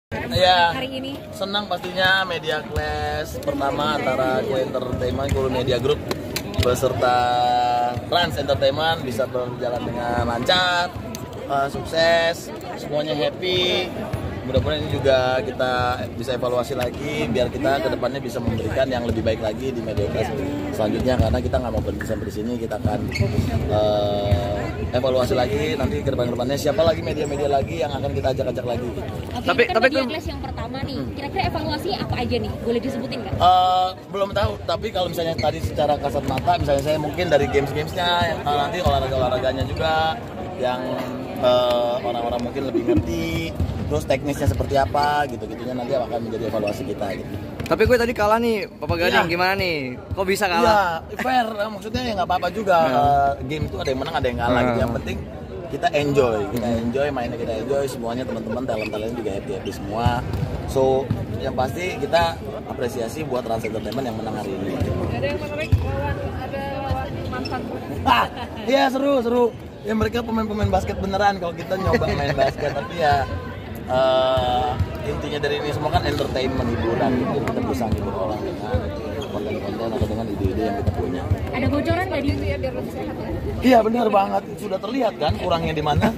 Ya, hari ini? Senang pastinya Media Clash pertama antara Gue Entertainment, Kulu Media Group beserta Trans Entertainment bisa berjalan dengan lancar, sukses, semuanya happy. Mudah-mudahan ini juga kita bisa evaluasi lagi biar kita kedepannya bisa memberikan yang lebih baik lagi di Media Clash selanjutnya, karena kita nggak mau berhenti sampai di sini. Kita akan evaluasi lagi nanti ke depannya siapa lagi media-media lagi yang akan kita ajak-ajak lagi. Oke, tapi Media Clash yang pertama nih, kira-kira evaluasi apa aja nih? Boleh disebutin nggak? Belum tahu, tapi kalau misalnya tadi secara kasat mata, misalnya saya mungkin dari games-gamesnya, nanti olahraga-olahraganya juga yang orang-orang mungkin lebih ngerti, terus teknisnya seperti apa gitu-gitunya nanti akan menjadi evaluasi kita gitu. Tapi gue tadi kalah nih, Papa Gading, gimana nih? Kok bisa kalah? Iya, fair, maksudnya ya nggak apa-apa juga. Game itu ada yang menang, ada yang kalah gitu. Yang penting kita enjoy, mainnya kita enjoy, semuanya teman-teman talent-talent juga happy semua. So, yang pasti kita apresiasi buat Trans Entertainment yang menang hari ini. Ada yang menarik ada lawan mantan. Iya seru. Ya mereka pemain-pemain basket beneran, kalau kita nyoba main basket, tapi ya intinya dari ini semua kan entertainment, hiburan gitu. Kita bisa ngibur orang dengan konten-konten atau dengan ide-ide yang kita punya. Ada bocoran nggak di Ya biar lebih sehat ya. Iya benar banget, sudah terlihat kan kurangnya di mana.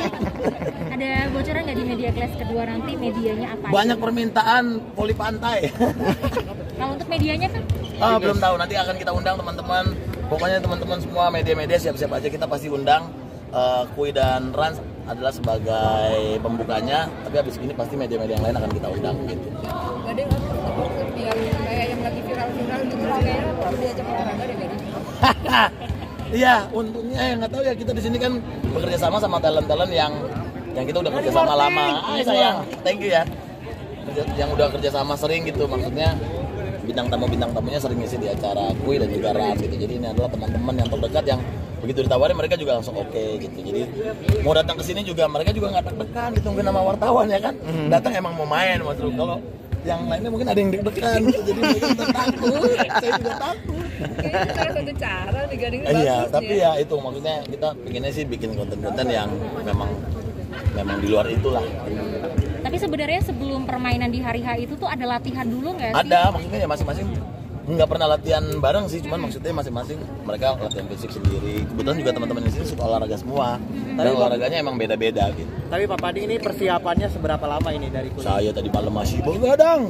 Ada bocoran nggak di Media Clash kedua nanti medianya apa? Banyak permintaan voli pantai. Kalau untuk medianya kan? Belum tahu, nanti akan kita undang teman-teman. Pokoknya teman-teman semua media-media siap-siap aja, kita pasti undang. Kui dan Rans adalah sebagai pembukanya, tapi habis ini pasti media-media yang lain akan kita undang gitu. Gading biar kayak yang lagi viral gitu kayaknya perlu diajak olahraga deh Gading. Iya, untungnya ya nggak tahu ya, kita di sini kan bekerja sama talent-talent yang kita udah kerja sama lama. Sayang, thank you ya. Yang udah kerja sama sering gitu, maksudnya bintang tamunya sering ngisi di acara Kui dan juga Ram gitu. Jadi ini adalah teman-teman yang terdekat yang begitu ditawarin mereka juga langsung oke gitu. Jadi mau datang ke sini juga mereka juga nggak deg-degan ditungguin sama wartawan ya kan. Datang emang mau main Mas Ru. Kalau yang lainnya mungkin ada yang deg-degan gitu. Jadi mereka takut. Saya juga takut. Kayaknya salah satu cara nih Gading bagus. Iya, tapi ya itu maksudnya kita pengennya sih bikin konten-konten yang memang di luar itulah. Tapi sebenarnya sebelum permainan di hari H itu tuh ada latihan dulu nggak sih? Ada, maksudnya ya masing-masing nggak pernah latihan bareng sih, cuman maksudnya masing-masing mereka latihan fisik sendiri. Kebetulan juga teman-teman di sini suka olahraga semua, dan olahraganya emang beda-beda gitu. Tapi Pak Padi ini persiapannya seberapa lama ini dari kuliah? Saya tadi malam masih begadang.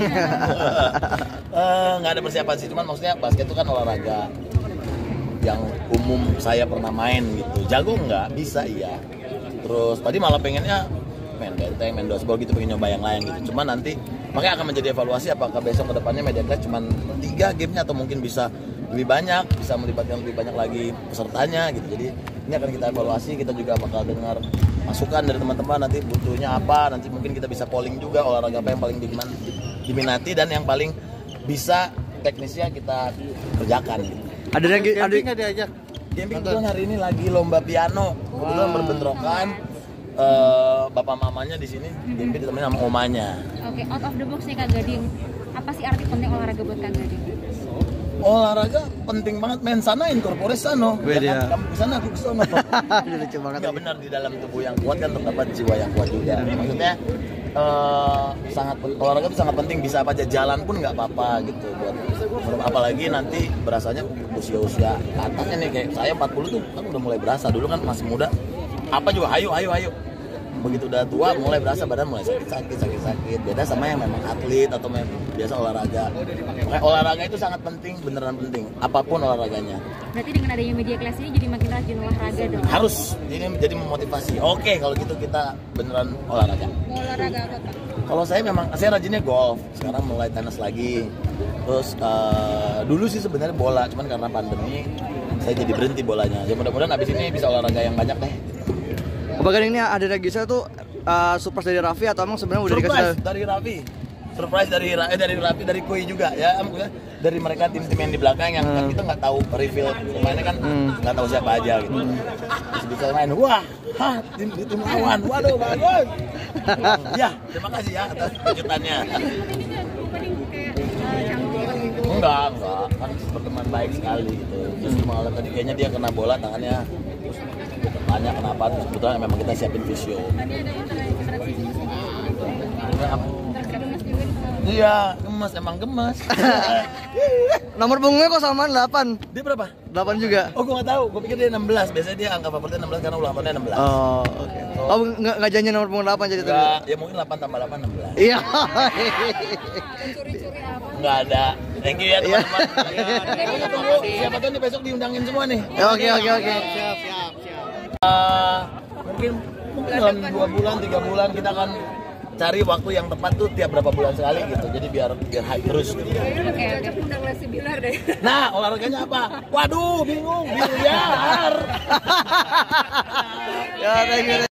Nggak ada persiapan sih, cuman maksudnya basket itu kan olahraga yang umum saya pernah main gitu. Jago nggak? Bisa iya. Terus tadi malah pengennya main benteng, main dodgeball gitu, pengen nyoba yang lain gitu. Cuman nanti makanya akan menjadi evaluasi apakah besok ke depannya Media Clash cuma 3 gamenya atau mungkin bisa lebih banyak, bisa melibatkan lebih banyak lagi pesertanya gitu. Jadi ini akan kita evaluasi, kita juga bakal dengar masukan dari teman-teman nanti butuhnya apa, nanti mungkin kita bisa polling juga olahraga apa yang paling diminati dan yang paling bisa teknisnya kita kerjakan gitu. Ada nggak diajak? Camping kebetulan hari ini lagi lomba piano, kebetulan berbentrokan. Bapak mamanya di sini, Camping ditemenin sama omanya. Oke, out of the box nih Kak Gading. Apa sih arti penting olahraga buat Kak Gading? Olahraga penting banget, main sana incorpore sano. Beda. Kamu ke sana, aku ke sana. Lucu banget. Nggak benar, di dalam tubuh yang kuat kan terdapat jiwa yang kuat juga. Maksudnya olahraga itu sangat penting, bisa apa aja, jalan pun nggak apa-apa gitu buat apalagi nanti berasanya usia atasnya nih, kayak saya 40 tuh kan udah mulai berasa, dulu kan masih muda apa juga hayu begitu udah tua mulai berasa badan mulai sakit beda sama yang memang atlet atau biasa olahraga. Olahraga itu sangat penting, beneran penting apapun olahraganya. Berarti dengan adanya Media Clash ini jadi makin rajin olahraga dong? Harus, ini jadi memotivasi. Oke, kalau gitu kita beneran olahraga. Mau olahraga apa Pak? Kalau saya rajinnya golf, sekarang mulai tenis lagi. Terus dulu sih sebenarnya bola, cuman karena pandemi saya jadi berhenti bolanya. Ya mudah-mudahan abis ini bisa olahraga yang banyak deh. Papa Gading ini ada lagi saya tuh surprise dari Raffi atau emang sebenarnya udah dikasih? Surprise dari Raffi, dari Kui juga ya, dari mereka tim-tim yang di belakang yang kita nggak tahu reveal pemainnya kan, nggak tahu siapa aja gitu. Terus bisa main, tim lawan, waduh bagus. Ya, terima kasih ya atas kejutannya. Enggak, kan berteman baik sekali gitu. Terus malah tadi kayaknya dia kena bola tangannya, terus tanya kenapa, terus kebetulan memang kita siapin visio. Iya, gemes, emang gemes. Nomor punggungnya kok samaan 8. Dia berapa? 8 juga. Oh, gue nggak tahu. Gue pikir dia 16. Biasanya dia angka favoritnya 16 karena ulang tahunnya 16. Oh, oke. Oh, nggak janji nomor punggung 8 jadi tadi. Enggak, ya mungkin 8 tambah 8 16. Iya. Curi-curi apa? Enggak ada. Thank you ya teman-teman. Kita tunggu siapa tahu nih besok diundangin semua nih. Oke. Mungkin dalam 2 bulan, 3 bulan kita akan cari waktu yang tepat tuh tiap berapa bulan sekali gitu. Jadi biar hype terus. Kayaknya cocok undang Lesti Bilar deh. Nah, olahraganya apa? Waduh, bingung, biliar. Ya, thank you.